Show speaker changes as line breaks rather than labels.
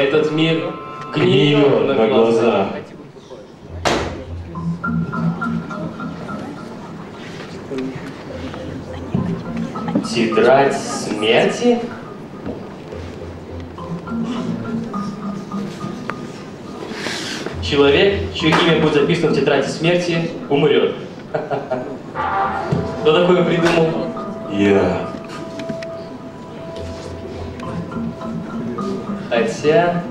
Этот мир
гниет на глазах.
Тетрадь смерти? Человек, чье имя будет записано в тетради смерти, умрет. Кто такое придумал?
Я.
Хотя...